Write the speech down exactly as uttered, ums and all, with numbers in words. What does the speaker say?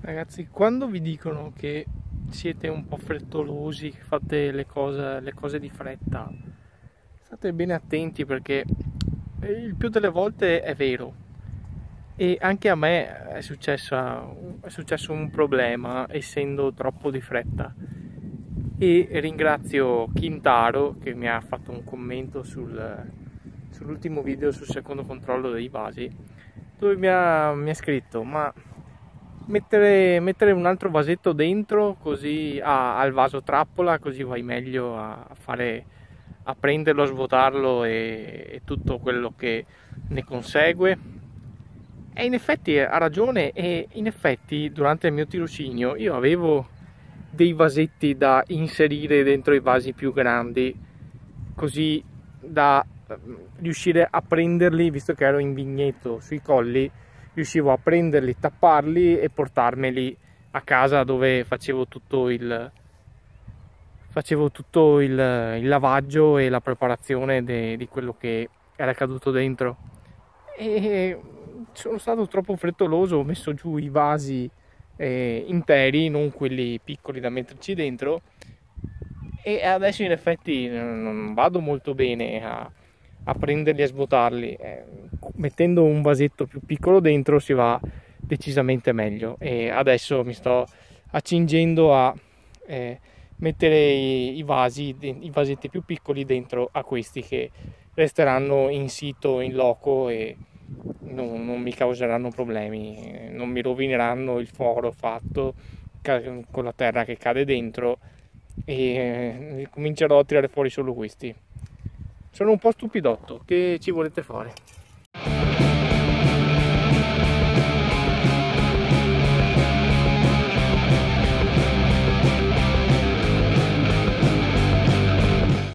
Ragazzi, quando vi dicono che siete un po' frettolosi, che fate le cose, le cose di fretta, state bene attenti perché il più delle volte è vero. E anche a me è successa- è successo un problema essendo troppo di fretta. E ringrazio Kintaro che mi ha fatto un commento sul- sull'ultimo video sul secondo controllo dei vasi, dove mi ha, mi ha scritto: ma mettere, mettere un altro vasetto dentro così ah, al vaso trappola, così vai meglio a, a fare, a prenderlo, a svuotarlo e, e tutto quello che ne consegue. E in effetti ha ragione. E in effetti durante il mio tirocinio io avevo dei vasetti da inserire dentro i vasi più grandi, così da eh, riuscire a prenderli, visto che ero in vigneto sui colli, riuscivo a prenderli, tapparli e portarmeli a casa, dove facevo tutto il facevo tutto il, il lavaggio e la preparazione de, di quello che era caduto dentro. E sono stato troppo frettoloso, ho messo giù i vasi eh, interi, non quelli piccoli da metterci dentro, e adesso in effetti non vado molto bene a, a prenderli e svuotarli. Eh, mettendo un vasetto più piccolo dentro si va decisamente meglio, e adesso mi sto accingendo a eh, mettere i, i vasi, i vasetti più piccoli dentro a questi, che resteranno in sito, in loco, e non, non mi causeranno problemi, non mi rovineranno il foro fatto con la terra che cade dentro, e comincerò a tirare fuori solo questi. Sono un po' stupidotto, che ci volete fare?